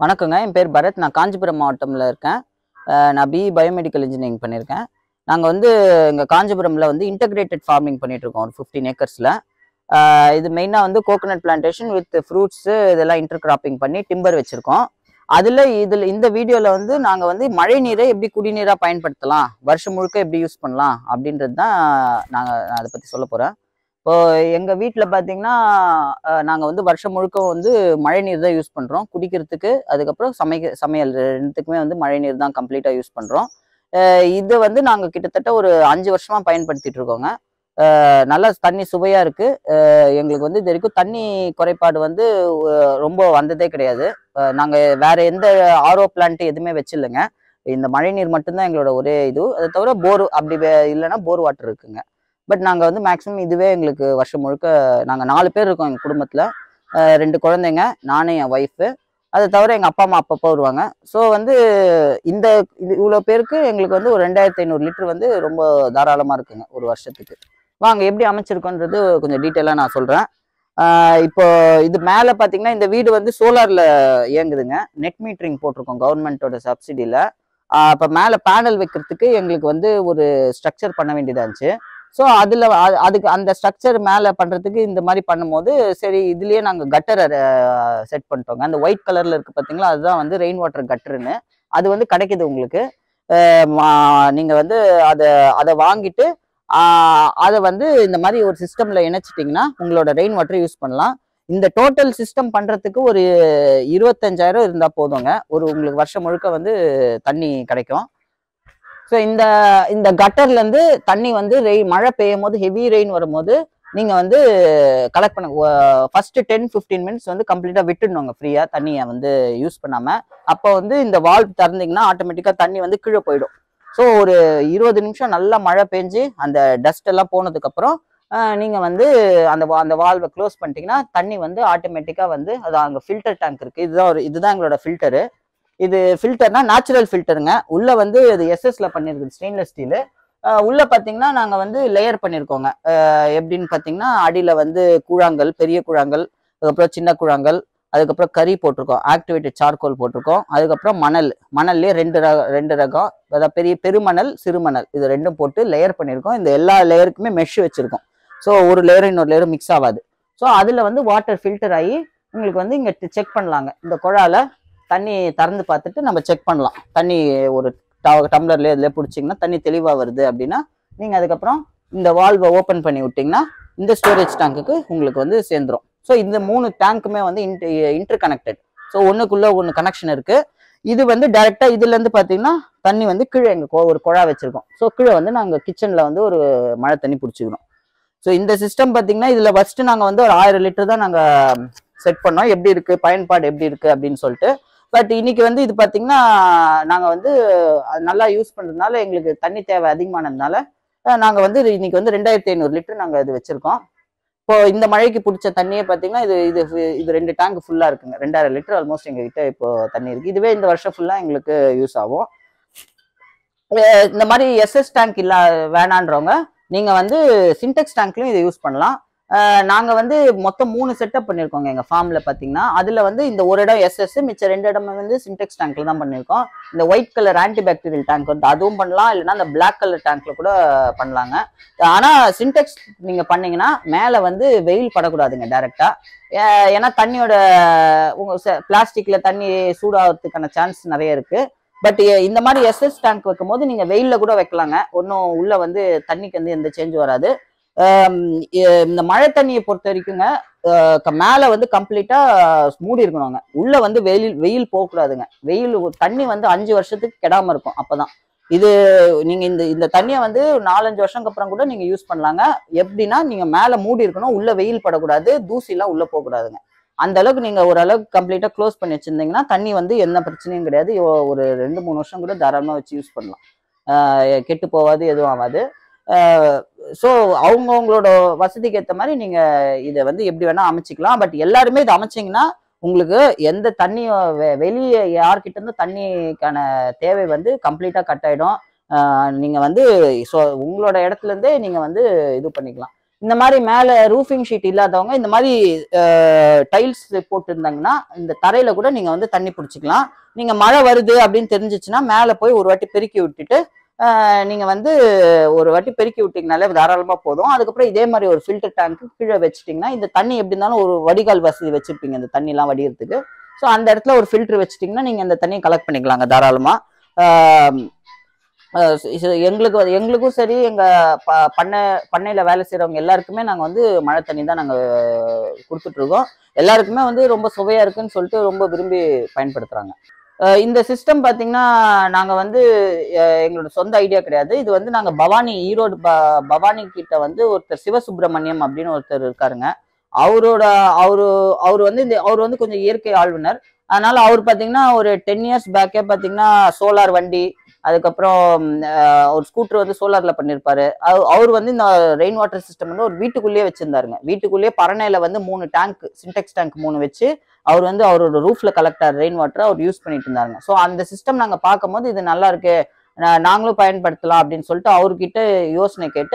வணக்கங்க. என் பேர் பரத். நான் காஞ்சிபுரம் மாவட்டம்ல இருக்கேன். நான் பிஇ பயோமெடிக்கல் இன்ஜினியரிங் பண்ணியிருக்கேன். நாங்க வந்து இங்க காஞ்சிபுரம்ல வந்து இன்டகிரேட்டட் ஃபார்மிங் பண்ணிட்டுருக்கோம். ஒரு 15 ஏக்கர்ஸ்ல. இது மெயினா வந்து கோகனட் பிளான்டேஷன் வித் ஃப்ரூட்ஸு இதெல்லாம் இன்டர் கிராப்பிங் பண்ணி டிம்பர் வச்சிருக்கோம். இந்த வீடியோல வந்து நாங்க வந்து மழை நீரை எப்படி குடிநீரா பயன்படுத்தலாம், வருஷம் முழுக்க எப்படி யூஸ் பண்ணலாம் அப்படின்றது தான் நான் அதை பத்தி சொல்லப் போறேன். இப்போ எங்க வீட்ல பார்த்தீங்கன்னா, நாங்க வந்து வருஷம் முழுக்க வந்து மழைநீர் தான் யூஸ் பண்றோம். குடிக்கிறதுக்கு, அதுக்கப்புறம் சமையல் 2த்துக்குமே வந்து மழைநீர் தான் கம்ப்ளீட்டா யூஸ் பண்றோம். இத வந்து நாங்க கிட்டத்தட்ட ஒரு 5 வருஷமா பயன்படுத்திட்டு இருக்கோங்க. நல்லா தண்ணி சுவையா இருக்கு. எங்களுக்கு வந்து இதுவரைக்கும் தண்ணி குறைபாடு வந்து ரொம்ப வந்ததே கிடையாது. நாங்க வேற எந்த ஆர்ஓ பிளான்ட் எதுவுமே வச்சில்லங்க. இந்த மழைநீர் மட்டும் தான் எங்களோட ஒரே இது. அத தவிர போர் அப்படி இல்லன்னா போர் வாட்டர் இருக்குங்க. பட் நாங்க வந்து மேக்ஸிமம் இதுவே எங்களுக்கு வருஷம் முழுக்க நாங்க 4 பேர் இருக்கோம் எங்க குடும்பத்துல. 2 குழந்தைங்க, நானு, என் ஒய்ஃபு. அத தவிர எங்க அப்பா, அம்மா அப்பப்போ வருவாங்க. ஸோ வந்து இந்த இவ்வளோ பேருக்கு எங்களுக்கு வந்து ஒரு 2500 லிட்டர் வந்து ரொம்ப தாராளமா இருக்குங்க ஒரு வருஷத்துக்கு. வாங்க எப்படி அமைச்சிருக்கோன்றது கொஞ்சம் டீட்டெயிலா நான் சொல்றேன். இப்போ இது மேல பார்த்தீங்கன்னா, இந்த வீடு வந்து சோலார்ல இயங்குதுங்க. நெட் மீட்டரிங் போட்டிருக்கோம் கவர்மெண்ட்டோட சப்சிடில. அப்ப மேல பேனல் வைக்கிறதுக்கு எங்களுக்கு வந்து ஒரு ஸ்ட்ரக்சர் பண்ண வேண்டியதா இருந்துச்சு. ஸோ அதுக்கு அந்த ஸ்ட்ரக்சர் மேலே பண்ணுறதுக்கு இந்த மாதிரி பண்ணும்போது சரி இதுலேயே நாங்கள் கட்டரை செட் பண்ணிட்டோங்க. அந்த ஒயிட் கலரில் இருக்குது பார்த்தீங்களா, அதுதான் வந்து ரெயின் வாட்டர் கட்டருன்னு. அது வந்து கிடைக்குது உங்களுக்கு. நீங்கள் வந்து அதை அதை வாங்கிட்டு அதை வந்து இந்த மாதிரி ஒரு சிஸ்டமில் இணைச்சிட்டிங்கன்னா உங்களோட ரெயின் வாட்டர் யூஸ் பண்ணலாம். இந்த டோட்டல் சிஸ்டம் பண்ணுறதுக்கு ஒரு 25,000 இருந்தால் போதுங்க. உங்களுக்கு வருஷம் முழுக்க வந்து தண்ணி கிடைக்கும். ஸோ இந்த கட்டர்லேருந்து தண்ணி வந்து மழை பெய்யும் போது ஹெவி ரெயின் வரும்போது நீங்கள் வந்து கலெக்ட் பண்ண ஃபர்ஸ்ட் 10-15 மினிட்ஸ் வந்து கம்ப்ளீட்டாக விட்டுடணுங்க ஃப்ரீயாக தண்ணியை வந்து யூஸ் பண்ணாமல். அப்போ வந்து இந்த வால்வ் திறந்தீங்கன்னா ஆட்டோமேட்டிக்காக தண்ணி வந்து கீழே போயிடும். ஸோ ஒரு 20 நிமிஷம் நல்லா மழை பெஞ்சு அந்த டஸ்ட் எல்லாம் போனதுக்கப்புறம் நீங்கள் வந்து அந்த வால்வை க்ளோஸ் பண்ணிட்டீங்கன்னா தண்ணி வந்து ஆட்டோமேட்டிக்காக வந்து அது அங்கே ஃபில்டர் டேங்க் இருக்குது. இதுதான் எங்களோட ஃபில்டரு. இது ஃபில்டர்னா நேச்சுரல் ஃபில்டருங்க. உள்ள வந்து இது எஸ்எஸ்ல பண்ணிருக்குது, ஸ்டெயின்லெஸ் ஸ்டீலு. உள்ள பார்த்தீங்கன்னா நாங்கள் வந்து லேயர் பண்ணியிருக்கோங்க. எப்படின்னு பார்த்தீங்கன்னா, அடியில் வந்து கூழாங்கல், பெரிய கூழாங்கல், அதுக்கப்புறம் சின்ன கூழாங்கல், அதுக்கப்புறம் கறி போட்டிருக்கோம், ஆக்டிவேட்டட் சார்கோல் போட்டிருக்கோம், அதுக்கப்புறம் மணல்லே ரெண்டு ரகம், அதாவது பெருமணல், சிறுமணல், இது ரெண்டும் போட்டு லேயர் பண்ணியிருக்கோம். இந்த எல்லா லேயருக்குமே மெஷ் வச்சிருக்கோம். ஸோ ஒரு லேயரும் இன்னொரு லேயரும் மிக்ஸ் ஆகாது. ஸோ அதில் வந்து வாட்டர் ஃபில்டர் ஆகி உங்களுக்கு வந்து இங்கே செக் பண்ணலாங்க. இந்த குழால தண்ணி திறந்து பார்த்துட்டு நம்ம செக் பண்ணலாம். தண்ணி ஒரு டம்ளர்ல இதில் பிடிச்சிங்கன்னா தண்ணி தெளிவாக வருது அப்படின்னா நீங்கள் அதுக்கப்புறம் இந்த வால்வை ஓப்பன் பண்ணி விட்டிங்கன்னா இந்த ஸ்டோரேஜ் டேங்க்குக்கு உங்களுக்கு வந்து சேர்ந்துடும். ஸோ இந்த 3 டேங்க்குமே வந்து இன்டர் கனெக்டட். ஸோ ஒன்றுக்குள்ளே ஒன்று கனெக்ஷன் இருக்குது. இது வந்து டைரெக்டாக இதுலேருந்து பார்த்தீங்கன்னா தண்ணி வந்து கீழே எங்கள் ஒரு குழா வச்சுருக்கோம். ஸோ கீழே வந்து நாங்கள் கிச்சனில் வந்து ஒரு மழை தண்ணி பிடிச்சிக்கிறோம். ஸோ இந்த சிஸ்டம் பார்த்தீங்கன்னா இதில் ஃபஸ்ட்டு நாங்கள் வந்து ஒரு 1000 லிட்டர் தான் நாங்கள் செட் பண்ணோம். எப்படி இருக்குது, பயன்பாடு எப்படி இருக்குது அப்படின்னு சொல்லிட்டு. பட் இன்னைக்கு வந்து இது பார்த்தீங்கன்னா நாங்கள் வந்து நல்லா யூஸ் பண்ணுறதுனால எங்களுக்கு தண்ணி தேவை அதிகமானதுனால நாங்கள் வந்து இன்னைக்கு வந்து 2500 லிட்டர் நாங்கள் இது வச்சுருக்கோம். இப்போ இந்த மழைக்கு பிடிச்ச தண்ணியே பார்த்தீங்கன்னா இது 2 டேங்க் ஃபுல்லாக இருக்குங்க. 2000 லிட்டர் ஆல்மோஸ்ட் எங்ககிட்ட இப்போ தண்ணி இருக்குது. இதுவே இந்த வருஷம் ஃபுல்லாக எங்களுக்கு யூஸ் ஆகும். இந்த மாதிரி எஸ்எஸ் டேங்க் வேணான்றவங்க நீங்கள் வந்து சின்டெக்ஸ் டேங்க்லையும் இதை யூஸ் பண்ணலாம். நாங்கள் வந்து மொத்தம் 3 செட்டப் பண்ணியிருக்கோங்க எங்கள் ஃபார்மில் பார்த்தீங்கன்னா. அதில் வந்து இந்த ஒரு இடம் எஸ்எஸ், மிச்சம் 2 இடம் வந்து சின்டெக்ஸ் டேங்க்ல தான் பண்ணியிருக்கோம். இந்த ஒயிட் கலர் ஆன்டிபாக்டீரியல் டேங்க் வந்து அதுவும் பண்ணலாம், இல்லைன்னா இந்த பிளாக் கலர் டேங்க்ல கூட பண்ணலாங்க. ஆனால் சின்டெக்ஸ் நீங்கள் பண்ணீங்கன்னா மேலே வந்து வெயில் படக்கூடாதுங்க டைரெக்டாக. ஏன்னா தண்ணியோட பிளாஸ்டிக்ல தண்ணி சூடாகிறதுக்கான சான்ஸ் நிறைய இருக்குது. பட் இந்த மாதிரி எஸ்எஸ் டேங்க் வைக்கும் போது நீங்கள் வெயிலில் கூட வைக்கலாங்க. ஒன்றும் உள்ள வந்து தண்ணிக்கு வந்து எந்த சேஞ்சும் வராது. இந்த மழை தண்ணியை பொறுத்த வரைக்குங்க மேல வந்து கம்ப்ளீட்டா மூடி இருக்கணுங்க. உள்ள வந்து வெயில் போகக்கூடாதுங்க. தண்ணி வந்து 5 வருஷத்துக்கு கெடாம இருக்கும். அப்பதான் இது நீங்க இந்த தண்ணியை வந்து 4-5 வருஷத்துக்கு அப்புறம் கூட நீங்க யூஸ் பண்ணலாங்க. எப்படின்னா நீங்க மேல மூடி இருக்கணும், உள்ள வெயில் படக்கூடாது, தூசி எல்லாம் உள்ள போகக்கூடாதுங்க. அந்த அளவுக்கு நீங்க ஓரளவுக்கு கம்ப்ளீட்டா க்ளோஸ் பண்ணி வச்சிருந்தீங்கன்னா தண்ணி வந்து எந்த பிரச்சனையும் கிடையாது. ஒரு 2-3 வருஷம் கூட தாராளமா வச்சு யூஸ் பண்ணலாம். கெட்டு போகாது, எதுவும் ஆகாது. ஸோ அவங்கவுங்களோட வசதிக்கு ஏற்ற மாதிரி நீங்கள் இதை வந்து எப்படி வேணால் அமைச்சிக்கலாம். பட் எல்லாருமே இதை அமைச்சிங்கன்னா உங்களுக்கு எந்த தண்ணியும் வெளியே யார்கிட்ட இருந்து தண்ணிக்கான தேவை வந்து கம்ப்ளீட்டாக கட் ஆகிடும். நீங்கள் வந்து ஸோ உங்களோட இடத்துலேருந்தே நீங்கள் வந்து இது பண்ணிக்கலாம். இந்த மாதிரி மேலே ரூஃபிங் ஷீட் இல்லாதவங்க இந்த மாதிரி டைல்ஸ் போட்டுருந்தாங்கன்னா இந்த தரையில கூட நீங்க வந்து தண்ணி பிடிச்சிக்கலாம். நீங்க மழை வருது அப்படின்னு தெரிஞ்சிச்சுன்னா மேலே போய் ஒரு வாட்டி பெருக்கி விட்டுட்டு நீங்க வந்து ஒரு வாட்டி பெருக்கி விட்டீங்கனாலே தாராளமா போதும். அதுக்கப்புறம் இதே மாதிரி ஒரு ஃபில்டர் டேங்க் கீழே வச்சுட்டீங்கன்னா இந்த தண்ணி எப்படி இருந்தாலும் ஒரு வடிகால் வசதி வச்சிருப்பீங்க இந்த தண்ணி எல்லாம் வடிகிறதுக்கு. ஸோ அந்த இடத்துல ஒரு ஃபில்டர் வச்சுட்டீங்கன்னா நீங்க இந்த தண்ணியை கலெக்ட் பண்ணிக்கலாங்க தாராளமா. எங்களுக்கும் சரி எங்க பண்ணையில வேலை செய்யறவங்க எல்லாருக்குமே நாங்க வந்து மழை தண்ணி தான் நாங்க கொடுத்துட்டு இருக்கோம். எல்லாருக்குமே வந்து ரொம்ப சுவையா இருக்குன்னு சொல்லிட்டு ரொம்ப விரும்பி பயன்படுத்துறாங்க. இந்த சிஸ்டம் பாத்தீங்கன்னா நாங்க வந்து எங்களோட சொந்த ஐடியா கிடையாது. இது வந்து நாங்க பவானி ஈரோடு பவானி கிட்ட வந்து ஒருத்தர் சிவசுப்பிரமணியம் அப்படின்னு ஒருத்தர் இருக்காருங்க. அவரு வந்து கொஞ்சம் இயற்கை ஆளுநர். அதனால அவர் பாத்தீங்கன்னா ஒரு 10 years பேக்கே பாத்தீங்கன்னா சோலார் வண்டி, அதுக்கப்புறம் ஒரு ஸ்கூட்டர் வந்து சோலார்ல பண்ணிருப்பாரு. அவர் வந்து இந்த ரெயின் வாட்டர் சிஸ்டம் வந்து ஒரு வீட்டுக்குள்ளேயே வச்சிருந்தாருங்க. வீட்டுக்குள்ளேயே பரணையில வந்து 3 டேங்க், சின்டெக்ஸ் டேங்க் 3 வச்சு அவர் வந்து அவரோட ரூஃப்ல கலெக்டர் ரெயின் வாட்டர் அவர் யூஸ் பண்ணிட்டு இருந்தாருங்க. ஸோ அந்த சிஸ்டம் நாங்க பார்க்கும்போது இது நல்லா இருக்கு, நாங்களும் பயன்படுத்தலாம் அப்படின்னு சொல்லிட்டு அவர்கிட்ட யோசனை கேட்டு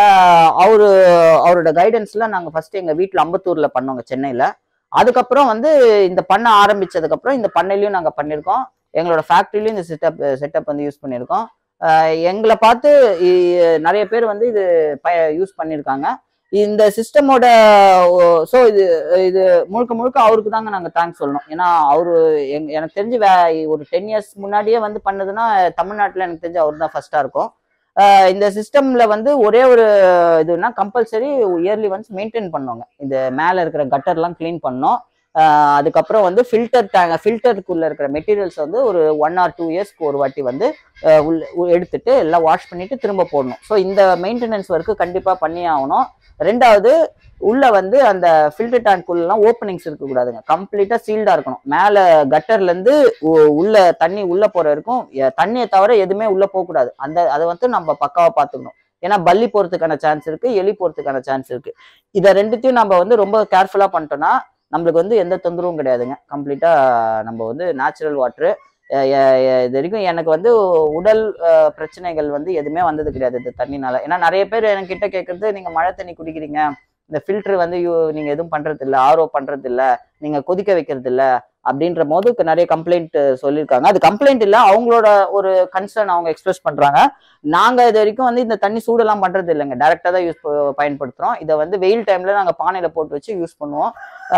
அவரோட கைடன்ஸ்ல நாங்க ஃபர்ஸ்ட் எங்க வீட்டுல அம்பத்தூர்ல பண்ணோங்க, சென்னையில. அதுக்கப்புறம் வந்து இந்த பண்ண ஆரம்பிச்சதுக்கு அப்புறம் இந்த பண்ணையிலயும் நாங்க பண்ணிருக்கோம். எங்களோட ஃபேக்டரியிலயும் இந்த செட்டப் வந்து யூஸ் பண்ணியிருக்கோம். எங்களை பார்த்து நிறைய பேர் வந்து இது யூஸ் பண்ணியிருக்காங்க. இந்த சிஸ்டமோட ஸோ இது முழுக்க முழுக்க அவருக்கு தாங்க நாங்கள் தேங்க்ஸ் சொல்லணும். ஏன்னா அவரு எனக்கு தெரிஞ்சு ஒரு 10 years முன்னாடியே வந்து பண்ணதுன்னா தமிழ்நாட்டில் எனக்கு தெரிஞ்சு அவர் தான் ஃபர்ஸ்டா இருக்கும். இந்த சிஸ்டம்ல வந்து ஒரே ஒரு இதுனா கம்பல்சரி இயர்லி ஒன்ஸ் மெயின்டைன் பண்ணுவாங்க. இந்த மேலே இருக்கிற கட்டர்லாம் கிளீன் பண்ணோம். அதுக்கப்புறம் வந்து ஃபில்டருக்குள்ள இருக்கிற மெட்டீரியல்ஸ் வந்து ஒரு 1 or 2 yearsக்கு ஒரு வாட்டி வந்து எடுத்துட்டு எல்லாம் வாஷ் பண்ணிட்டு திரும்ப போடணும். ஸோ இந்த மெயின்டெனன்ஸ் ஒர்க்கு கண்டிப்பா பண்ணி ஆகணும். ரெண்டாவது உள்ள வந்து அந்த ஃபில்டர் டேங்க்குள்ளலாம் ஓப்பனிங்ஸ் இருக்கக்கூடாதுங்க, கம்ப்ளீட்டா சீல்டா இருக்கணும். மேலே கட்டர்ல இருந்து உள்ள தண்ணி உள்ள போற வரைக்கும் தண்ணியை தவிர எதுவுமே உள்ள போகக்கூடாது. அதை வந்து நம்ம பக்காவா பார்த்துக்கணும். ஏன்னா பல்லி போறதுக்கான சான்ஸ் இருக்கு, எலி போறதுக்கான சான்ஸ் இருக்கு. இதை ரெண்டுத்தையும் நம்ம வந்து ரொம்ப கேர்ஃபுல்லா பண்ணிட்டோம்னா நம்மளுக்கு வந்து எந்த தொந்தரவும் கிடையாதுங்க. கம்ப்ளீட்டா நம்ம வந்து நேச்சுரல் வாட்டரு. இது வரைக்கும் எனக்கு வந்து உடல் பிரச்சனைகள் வந்து எதுவுமே வந்தது கிடையாது இந்த தண்ணினால. ஏன்னா நிறைய பேர் என்கிட்ட கேட்கறது, நீங்க மழை தண்ணி குடிக்கிறீங்க, இந்த ஃபில்டர் வந்து நீங்க எதுவும் பண்றது இல்லை, ஆர்ஓ பண்றது இல்லை, நீங்க கொதிக்க வைக்கிறது இல்லை அப்படின்ற போது நிறைய கம்ப்ளைண்ட் சொல்லியிருக்காங்க. அது கம்ப்ளைண்ட் இல்லை, அவங்களோட ஒரு கன்சர்ன் அவங்க எக்ஸ்பிரஸ் பண்றாங்க. நாங்க இது வரைக்கும் வந்து இந்த தண்ணி சூடெல்லாம் பண்றது இல்லைங்க, டைரக்டா தான் பயன்படுத்துறோம். இதை வந்து வெயில் டைம்ல நாங்க பானையில போட்டு வச்சு யூஸ் பண்ணுவோம்.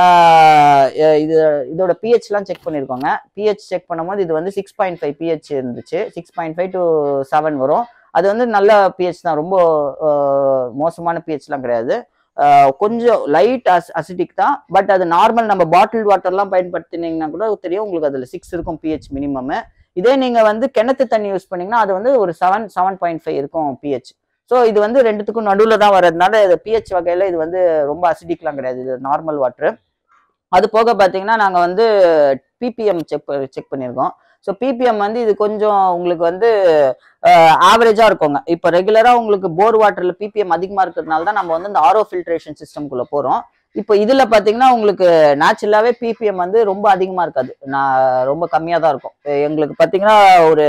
இதோட pH எல்லாம் செக் பண்ணிருக்கோங்க. pH செக் பண்ணும்போது இது வந்து 6.5 pH இருந்துச்சு. 6.5 to 7 வரும். அது வந்து நல்ல pH தான், ரொம்ப மோசமான pH எல்லாம் கிடையாது. கொஞ்சம் லைட் அசிடிக் தான். பட் அது நார்மல் நம்ம பாட்டில் வாட்டர்லாம் பயன்படுத்தினீங்கன்னா கூட தெரியும் உங்களுக்கு அதுல 6 இருக்கும் pH மினிமம். இதே நீங்க வந்து கிணத்து தண்ணி யூஸ் பண்ணீங்கன்னா அது வந்து ஒரு 7.5 இருக்கும் pH. ஸோ இது வந்து ரெண்டுத்துக்கும் நடுவில் தான் வர்றதுனால pH வகையில இது வந்து ரொம்ப அசிடிக்லாம் கிடையாது, இது நார்மல் வாட்டர். அது போக பார்த்தீங்கன்னா நாங்கள் வந்து ppm செக் பண்ணியிருக்கோம். ஸோ ppm வந்து இது கொஞ்சம் உங்களுக்கு வந்து ஆவரேஜா இருக்குங்க. இப்போ ரெகுலரா உங்களுக்கு போர் வாட்டர்ல ppm அதிகமா இருக்கிறதுனால தான் நம்ம வந்து இந்த ஆர்ஓ ஃபில்ட்ரேஷன் சிஸ்டம்குள்ள போறோம். இப்போ இதுல பாத்தீங்கன்னா உங்களுக்கு நேச்சுரலாவே ppm வந்து ரொம்ப அதிகமா இருக்காது, ரொம்ப கம்மியா தான் இருக்கும். எங்களுக்கு பாத்தீங்கன்னா ஒரு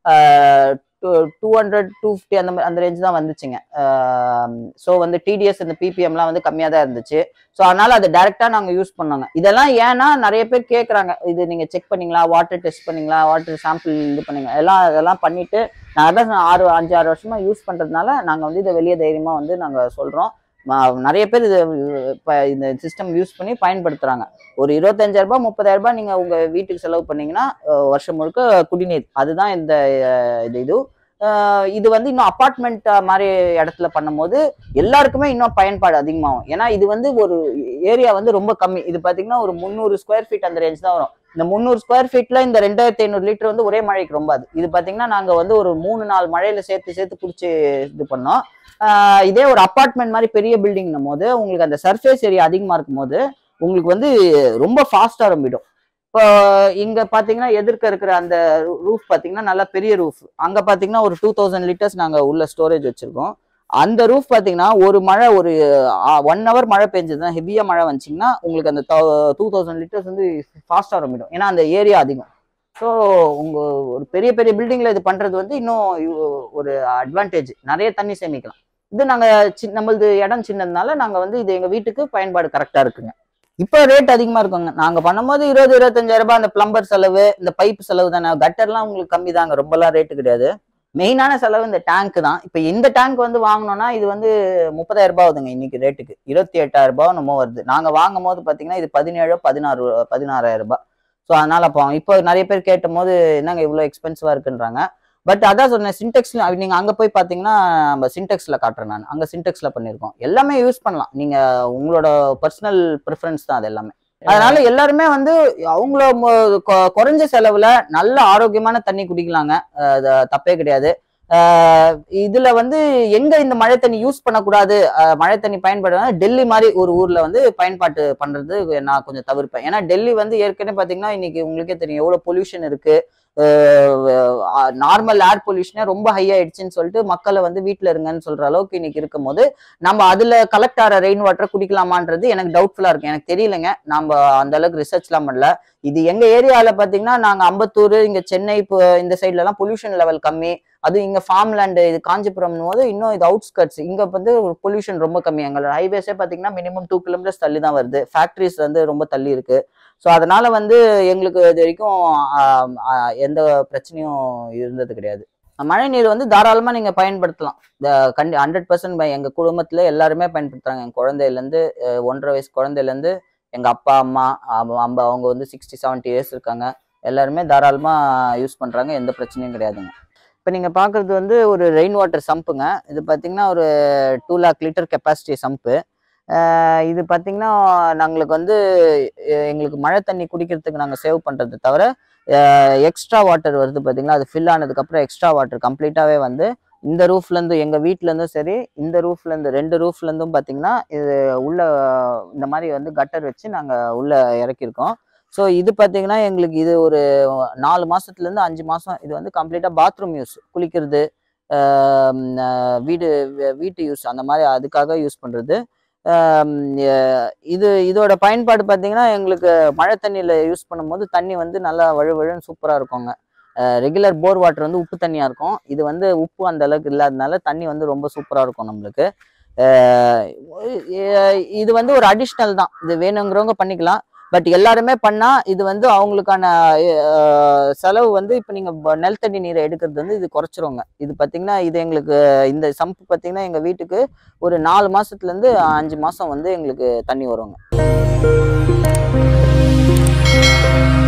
200 250 அந்த ரேஞ்ச் தான் வந்துச்சுங்க. ஸோ வந்து டிடிஎஸ் இந்த ppmலாம் வந்து கம்மியாக தான் இருந்துச்சு. ஸோ அதனால அதை டைரக்டா நாங்கள் யூஸ் பண்ணோங்க. இதெல்லாம் ஏன்னா நிறைய பேர் கேட்குறாங்க, இது நீங்க செக் பண்ணீங்களா, வாட்டர் டெஸ்ட் பண்ணீங்களா, வாட்டர் சாம்பிள் இது பண்ணீங்க, இதெல்லாம் பண்ணிட்டு நாங்கள் தான் 5-6 வருஷமா யூஸ் பண்றதுனால நாங்கள் வந்து இதை வெளியே தைரியமா வந்து நாங்கள் சொல்றோம். நிறைய பேர் இந்த சிஸ்டம் யூஸ் பண்ணி பயன்படுத்துறாங்க. ஒரு 25,000 ரூபாய் 30,000 நீங்க உங்க வீட்டுக்கு செலவு பண்ணீங்கன்னா வருஷம் முழுக்க குடிநீர், அதுதான் இந்த இது வந்து இன்னும் அபார்ட்மெண்ட் மாதிரி இடத்துல பண்ணும்போது எல்லாருக்குமே இன்னும் பயன்பாடு அதிகமாகும். ஏன்னா இது வந்து ஒரு ஏரியா வந்து ரொம்ப கம்மி. இது பாத்தீங்கன்னா ஒரு 300 ஸ்கொயர் ஃபீட் அந்த ரேஞ்ச் தான் வரும். இந்த 300 ஸ்கொயர் ஃபீட்ல இந்த 2500 லிட்டர் வந்து ஒரே மழைக்கு ரொம்ப இது பாத்தீங்கன்னா நாங்க வந்து ஒரு 3-4 மழையில சேர்த்து குடிச்சு இது பண்ணோம். இதே ஒரு அபார்ட்மெண்ட் மாதிரி பெரிய பில்டிங்னும் போது உங்களுக்கு அந்த சர்ஃபேஸ் ஏரியா அதிகமா இருக்கும் போது உங்களுக்கு வந்து ரொம்ப ஃபாஸ்டா ரொம்பிடும். இப்போ இங்க பாத்தீங்கன்னா எதிர்க்க இருக்கிற அந்த ரூஃப் பாத்தீங்கன்னா நல்லா பெரிய ரூஃப். அங்க பாத்தீங்கன்னா ஒரு 2000 லிட்டர்ஸ் நாங்க உள்ள ஸ்டோரேஜ் வச்சிருக்கோம். அந்த ரூஃப் பாத்தீங்கன்னா ஒரு மழை ஒரு 1 hour மழை பெஞ்சதுன்னா ஹெவியா மழை வந்துச்சிங்கன்னா உங்களுக்கு அந்த 2000 லிட்டர்ஸ் வந்து ஃபாஸ்டா ரொம்பிடும். ஏன்னா அந்த ஏரியா அதிகம். ஸோ உங்க ஒரு பெரிய பெரிய பில்டிங்ல இது பண்றது வந்து இன்னும் ஒரு அட்வான்டேஜ், நிறைய தண்ணி சேமிக்கலாம். இது நாங்க நம்மளது இடம் சின்னதுனால நாங்க வந்து இது எங்க வீட்டுக்கு பயன்பாடு கரெக்டா இருக்குங்க. இப்போ ரேட் அதிகமா இருக்குங்க. நாங்க பண்ணும்போது 20-25,000 ரூபாய். அந்த பிளம்பர் செலவு, இந்த பைப் செலவு தானே. கட்டர்லாம் உங்களுக்கு கம்மி தாங்க, ரொம்பலாம் ரேட்டு கிடையாது. மெயினான செலவு இந்த டேங்க் தான். இப்போ இந்த டேங்க் வந்து வாங்கினோம்னா இது வந்து 30,000 ரூபாய் ஆகுதுங்க இன்னைக்கு ரேட்டுக்கு. 28,000 ரூபாய் என்னமோ வருது. நாங்க வாங்கும் போது பாத்தீங்கன்னா இது 16,000 ரூபாய். ஸோ அதனால இப்போ நிறைய பேர் கேட்டும் போது என்னங்க இவ்வளோ எக்ஸ்பென்சிவா இருக்குன்றாங்க. பட் அதான் சொன்னேன், சின்டெக்ஸ்ல நீங்க அங்க போய் பாத்தீங்கன்னா நம்ம சின்டெக்ஸ்ல காட்டுறேன். நான் அங்க சின்டெக்ஸ்ல பண்ணிருக்கோம். எல்லாமே யூஸ் பண்ணலாம். நீங்க உங்களோட பர்சனல் ப்ரிஃபரன்ஸ் தான் அது எல்லாமே. அதனால எல்லாருமே வந்து அவங்கள குறைஞ்ச செலவுல நல்ல ஆரோக்கியமான தண்ணி குடிக்கலாங்க. தப்பே கிடையாது. இதுல வந்து எங்க இந்த மழை தண்ணி யூஸ் பண்ணக்கூடாது, மழை தண்ணி பயன்படுத்த டெல்லி மாதிரி ஒரு ஊர்ல வந்து பயன்பாட்டு பண்றது நான் கொஞ்சம் தவிர்ப்பேன். ஏன்னா டெல்லி வந்து ஏற்கனவே பாத்தீங்கன்னா இன்னைக்கு உங்களுக்கே தெரியும் எவ்வளவு பொல்யூஷன் இருக்கு. நார்மல் ஏர் பொல்யூஷனே ரொம்ப ஹை ஆயிடுச்சுன்னு சொல்லிட்டு மக்களை வந்து வீட்டுல இருங்கன்னு சொல்ற அளவுக்கு இன்னைக்கு இருக்கும் போது நம்ம அதுல கலெக்ட் ஆகிற ரெயின் வாட்டரை குடிக்கலாமான்றது எனக்கு டவுட்ஃபுல்லா இருக்கு. எனக்கு தெரியலங்க, நம்ம அந்த அளவுக்கு ரிசர்ச் எல்லாம் பண்ணல. இது எங்க ஏரியால பாத்தீங்கன்னா நாங்க அம்பத்தூர், இங்க சென்னை, இந்த சைட்ல எல்லாம் பொல்யூஷன் லெவல் கம்மி. அது இங்க ஃபார்ம் லேண்டு, இது காஞ்சிபுரம் போது இன்னும் இது அவுட்ஸ்கட்ஸ். இங்க வந்து பொல்யூஷன் ரொம்ப கம்மி. எங்களோட ஹைவேஸே பாத்தீங்கன்னா மினிமம் 2 கிலோமீட்டர்ஸ் தள்ளி தான் வருது. ஃபேக்டரிஸ் வந்து ரொம்ப தள்ளி இருக்கு. ஸோ அதனால வந்து எங்களுக்கு இது வரைக்கும் எந்த பிரச்சனையும் இருந்தது கிடையாது. மழை நீர் வந்து தாராளமா நீங்க பயன்படுத்தலாம். 100% எங்க குடும்பத்துல எல்லாருமே பயன்படுத்துறாங்க. என் குழந்தையிலேருந்து 1.5 வயசு குழந்தையிலேருந்து எங்க அப்பா அம்மா அவங்க வந்து 60-70 இயர்ஸ் இருக்காங்க. எல்லாருமே தாராளமா யூஸ் பண்றாங்க. எந்த பிரச்சனையும் கிடையாதுங்க. இப்போ நீங்க பாக்குறது வந்து ஒரு ரெயின் வாட்டர் சம்புங்க. இது பாத்தீங்கன்னா ஒரு 2 lakh லிட்டர் கெப்பாசிட்டி சம்பு. இது பாத்தீங்கன்னா நாங்களுக்கு வந்து எங்களுக்கு மழை தண்ணி குடிக்கிறதுக்கு நாங்கள் சேவ் பண்றது தவிர எக்ஸ்ட்ரா வாட்டர் வருது பாத்தீங்களா, அது ஃபில் ஆனதுக்கு அப்புறம் எக்ஸ்ட்ரா வாட்டர் கம்ப்ளீட்டாவே வந்து இந்த ரூஃப்ல இருந்து, எங்க வீட்டுல இருந்தும் சரி, இந்த ரூஃப்ல இருந்து 2 ரூஃப்ல இருந்தும் பாத்தீங்கன்னா இது உள்ள இந்த மாதிரி வந்து கட்டர் வச்சு நாங்க உள்ள இறக்கியிருக்கோம். ஸோ இது பாத்தீங்கன்னா எங்களுக்கு இது ஒரு 4 மாசத்துல இருந்து 5 மாசம் இது வந்து கம்ப்ளீட்டா பாத்ரூம் யூஸ், குளிக்கிறது, வீட்டு யூஸ் அந்த மாதிரி அதுக்காக யூஸ் பண்றது. இதோட பயன்பாடு பார்த்தீங்கன்னா எங்களுக்கு மழை தண்ணியில் யூஸ் பண்ணும்போது தண்ணி வந்து நல்லா வழுவழுன்னு சூப்பராக இருக்குங்க. ரெகுலர் போர் வாட்டர் வந்து உப்பு தண்ணியாக இருக்கும். இது வந்து உப்பு அந்த அளவுக்கு இல்லாதனால தண்ணி வந்து ரொம்ப சூப்பராக இருக்கும் நம்மளுக்கு. இது வந்து ஒரு அடிஷ்னல் தான். இது வேணுங்கிறவங்க பண்ணிக்கலாம். பட் எல்லாருமே பண்ணா இது வந்து அவங்களுக்கான செலவு வந்து இப்போ நீங்க நிலத்தடி நீரை எடுக்கிறது வந்து இது குறைச்சிருங்க. இது பார்த்தீங்கன்னா இது எங்களுக்கு இந்த சம்பு பார்த்தீங்கன்னா எங்க வீட்டுக்கு ஒரு 4 மாசத்துல இருந்து 5 மாசம் வந்து எங்களுக்கு தண்ணி வருங்க.